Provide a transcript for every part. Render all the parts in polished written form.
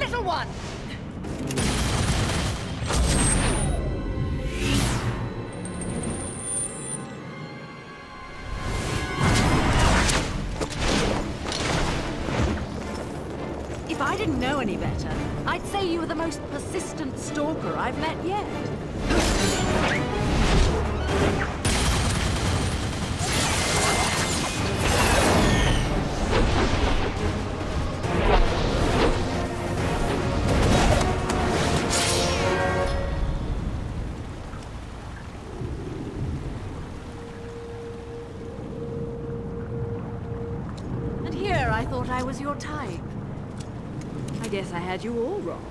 Little one! If I didn't know any better, I'd say you were the most persistent stalker I've met yet. And here I thought I was your type. I guess I had you all wrong.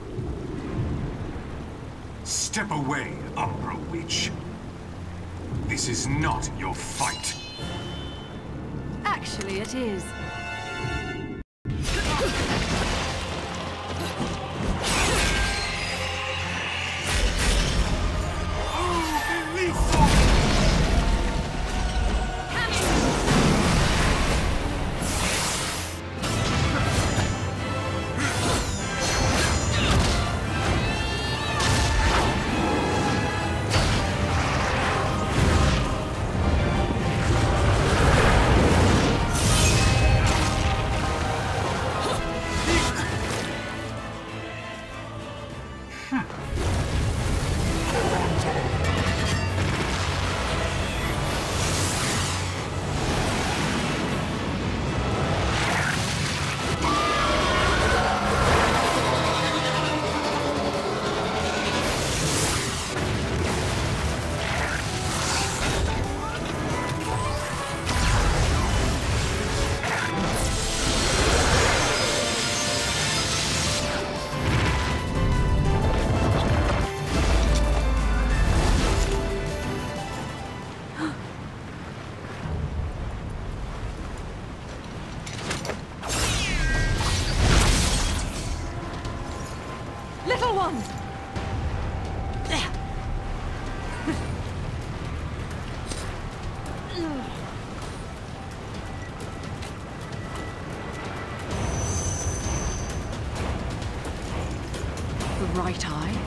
Step away, Umbra Witch. This is not your fight. Actually, it is. Little one! The right eye?